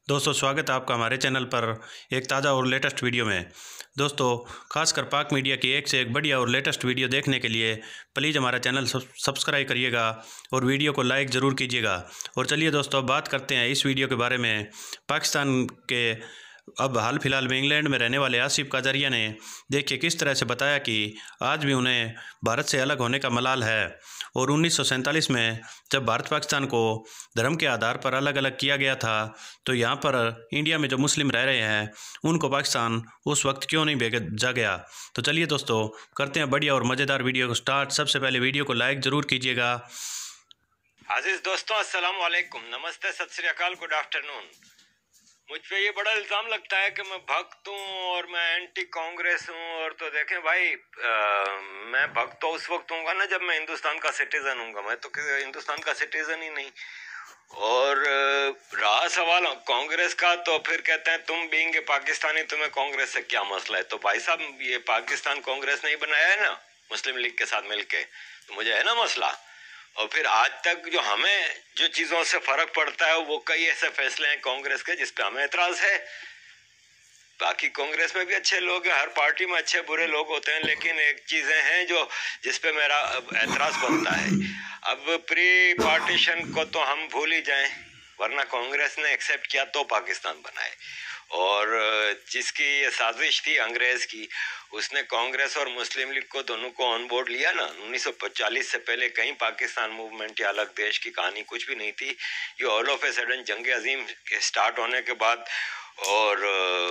दोस्तों स्वागत है आपका हमारे चैनल पर एक ताज़ा और लेटेस्ट वीडियो में। दोस्तों खासकर पाक मीडिया की एक से एक बढ़िया और लेटेस्ट वीडियो देखने के लिए प्लीज़ हमारा चैनल सब्सक्राइब करिएगा और वीडियो को लाइक ज़रूर कीजिएगा। और चलिए दोस्तों बात करते हैं इस वीडियो के बारे में। पाकिस्तान के अब हाल फिलहाल में इंग्लैंड में रहने वाले आसिफ काजरिया ने देखिए किस तरह से बताया कि आज भी उन्हें भारत से अलग होने का मलाल है। और 1947 में जब भारत पाकिस्तान को धर्म के आधार पर अलग अलग किया गया था तो यहाँ पर इंडिया में जो मुस्लिम रह रहे हैं उनको पाकिस्तान उस वक्त क्यों नहीं भेजा गया। तो चलिए दोस्तों करते हैं बढ़िया और मज़ेदार वीडियो को स्टार्ट। सबसे पहले वीडियो को लाइक ज़रूर कीजिएगा। अजीज दोस्तों अस्सलाम वालेकुम, नमस्ते, सत श्री अकाल, गुड आफ्टरनून। मुझ पे ये बड़ा इल्ज़ाम लगता है कि मैं भक्त हूँ और मैं एंटी कांग्रेस हूँ। और तो देखें भाई, मैं भक्त तो उस वक्त हूँगा ना जब मैं हिंदुस्तान का सिटीज़न हूँगा। मैं तो हिंदुस्तान का सिटीज़न ही नहीं। और रहा सवाल कांग्रेस का, तो फिर कहते हैं तुम बीइंग पाकिस्तानी तुम्हें कांग्रेस से क्या मसला है। तो भाई साहब ये पाकिस्तान कांग्रेस ने ही बनाया है ना मुस्लिम लीग के साथ मिलके, तो मुझे है ना मसला। और फिर आज तक जो हमें जो चीज़ों से फ़र्क पड़ता है वो कई ऐसे फैसले हैं कांग्रेस के जिस पे हमें एतराज़ है। बाकी कांग्रेस में भी अच्छे लोग हैं, हर पार्टी में अच्छे बुरे लोग होते हैं, लेकिन एक चीज़ें हैं जो जिस पे मेरा एतराज़ बनता है। अब प्री पार्टीशन को तो हम भूल ही जाएं, वरना कांग्रेस ने एक्सेप्ट किया तो पाकिस्तान बनाए। और जिसकी ये साजिश थी अंग्रेज़ की, उसने कांग्रेस और मुस्लिम लीग को दोनों को ऑन बोर्ड लिया ना। 1945 से पहले कहीं पाकिस्तान मूवमेंट या अलग देश की कहानी कुछ भी नहीं थी। ये ऑल ऑफ ए सडन जंग अजीम के स्टार्ट होने के बाद और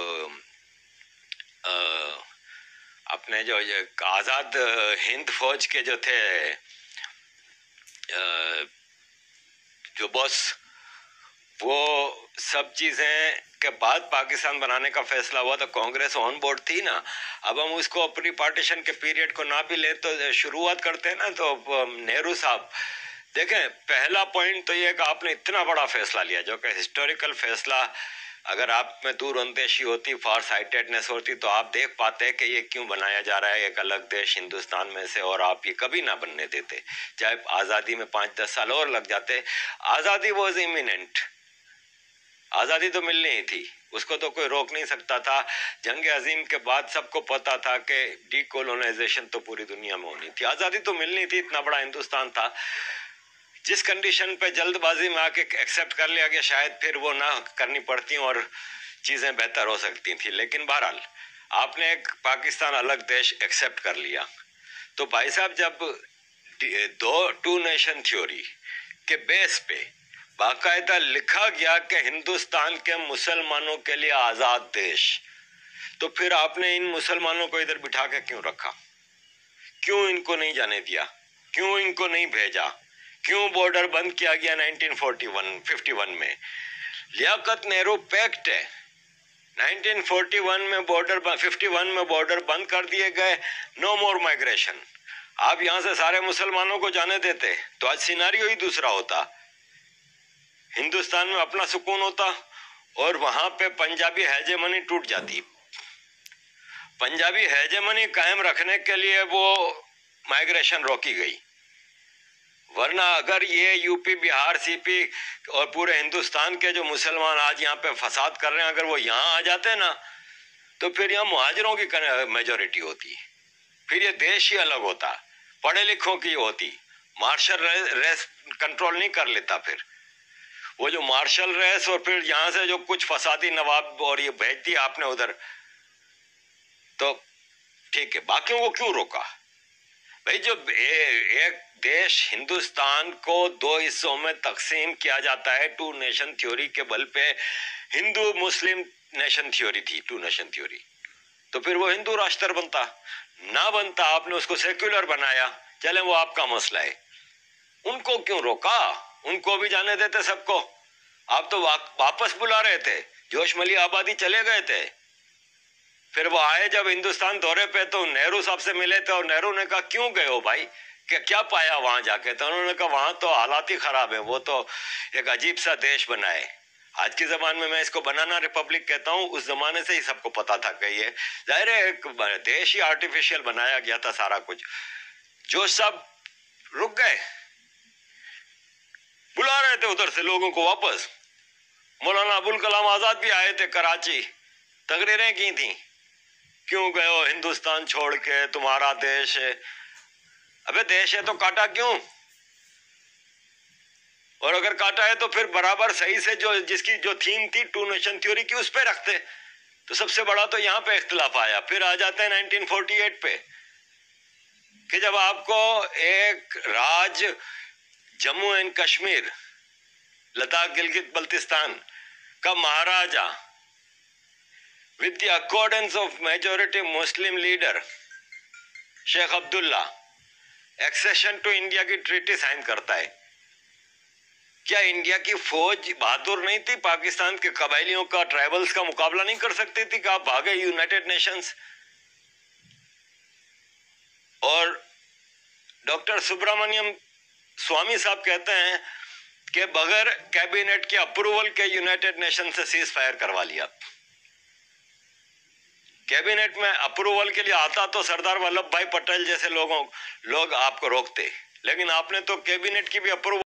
अपने जो आज़ाद हिंद फौज के जो थे जो बॉस, वो सब चीज़ें के बाद पाकिस्तान बनाने का फैसला हुआ। तो कांग्रेस ऑन बोर्ड थी ना। अब हम उसको प्री पार्टीशन के पीरियड को ना भी ले तो शुरुआत करते हैं ना। तो नेहरू साहब देखें, पहला पॉइंट तो ये कि आपने इतना बड़ा फैसला लिया जो कि हिस्टोरिकल फैसला। अगर आप में दूरअंदेशी होती, फार साइटेडनेस होती, तो आप देख पाते कि ये क्यों बनाया जा रहा है एक अलग देश हिंदुस्तान में से, और आप ये कभी ना बनने देते। चाहे आज़ादी में 5-10 साल और लग जाते। आज़ादी वॉज इमिनेंट, आज़ादी तो मिलनी ही थी, उसको तो कोई रोक नहीं सकता था। जंग अजीम के बाद सबको पता था कि डीकोलोनाइजेशन तो पूरी दुनिया में होनी थी, आज़ादी तो मिलनी थी, इतना बड़ा हिंदुस्तान था। जिस कंडीशन पे जल्दबाजी में आके एक्सेप्ट कर लिया गया, शायद फिर वो ना करनी पड़ती और चीज़ें बेहतर हो सकती थी। लेकिन बहरहाल आपने एक पाकिस्तान अलग देश एक्सेप्ट कर लिया। तो भाई साहब जब टू नेशन थ्योरी के बेस पे बाकायदा लिखा गया कि हिंदुस्तान के मुसलमानों के लिए आज़ाद देश, तो फिर आपने इन मुसलमानों को इधर बिठा के क्यों रखा? क्यों इनको नहीं जाने दिया? क्यों इनको नहीं भेजा? क्यों बॉर्डर बंद किया गया 1951 में? लियाकत नेहरू पैक्ट है। 1941 में बॉर्डर 51 में बॉर्डर बंद कर दिए गए, नो मोर माइग्रेशन। आप यहां से सारे मुसलमानों को जाने देते तो आज सिनारियो ही दूसरा होता। हिंदुस्तान में अपना सुकून होता और वहां पे पंजाबी हेजेमनी टूट जाती। पंजाबी हेजेमनी कायम रखने के लिए वो माइग्रेशन रोकी गई, वरना अगर ये यूपी, बिहार, सीपी और पूरे हिंदुस्तान के जो मुसलमान आज यहाँ पे फसाद कर रहे हैं, अगर वो यहाँ आ जाते ना तो फिर यहाँ मुहाजिरों की मेजोरिटी होती, फिर ये देश ही अलग होता, पढ़े लिखों की होती। मार्शल रेस कंट्रोल नहीं कर लेता। फिर वो जो मार्शल रेस और फिर यहाँ से जो कुछ फसादी नवाब और ये भेज दिया आपने उधर, तो ठीक है, बाकियों को क्यों रोका? भाई जो एक देश हिंदुस्तान को दो हिस्सों में तकसीम किया जाता है टू नेशन थ्योरी के बल पे, हिंदू मुस्लिम नेशन थ्योरी थी, टू नेशन थ्योरी, तो फिर वो हिंदू राष्ट्र बनता ना बनता। आपने उसको सेक्युलर बनाया, चले वो आपका मसला है। उनको क्यों रोका? उनको भी जाने देते सबको। आप तो वापस बुला रहे थे, जोश मली आबादी चले गए थे। फिर वो आए जब हिंदुस्तान दौरे पे तो नेहरू साहब से मिले थे और नेहरू ने कहा क्यों गए हो भाई, क्या पाया वहां जाके? तो उन्होंने कहा वहां तो हालात ही खराब है, वो तो एक अजीब सा देश बना है। आज के जमाने में मैं इसको बनाना रिपब्लिक कहता हूँ, उस जमाने से ही सबको पता था कि ये जाहिर है एक देश ही आर्टिफिशियल बनाया गया था सारा कुछ। जो सब रुक गए, बुला रहे थे उधर से लोगों को वापस, मौलाना अबुल कलाम आज़ाद भी आए थे कराची, तकरीरें की थी, क्यों गए हो हिंदुस्तान छोड़ के, तुम्हारा देश है। अबे देश है तो काटा क्यों? और अगर काटा है तो फिर बराबर सही से जो जिसकी जो थीम थी टू नेशन थ्योरी की उस पे रखते। तो सबसे बड़ा तो यहाँ पे इख्तिलाफ आया। फिर आ जाते हैं 1948 पे कि जब आपको एक राज जम्मू एंड कश्मीर, लद्दाख, गिलगित बल्तिस्तान का महाराजा with the accordance of majority Muslim leader Sheikh Abdullah accession to India की ट्रीटी साइन करता है। क्या इंडिया की फौज बहादुर नहीं थी? पाकिस्तान के कबायलियों का, ट्राइबल्स का मुकाबला नहीं कर सकती थी कि आप भागे यूनाइटेड नेशंस? और डॉक्टर सुब्रमण्यम स्वामी साहब कहते हैं कि बगैर कैबिनेट के अप्रूवल के यूनाइटेड नेशन से सीज फायर करवा लिया। कैबिनेट में अप्रूवल के लिए आता तो सरदार वल्लभ भाई पटेल जैसे लोग आपको रोकते, लेकिन आपने तो कैबिनेट की भी अप्रूवल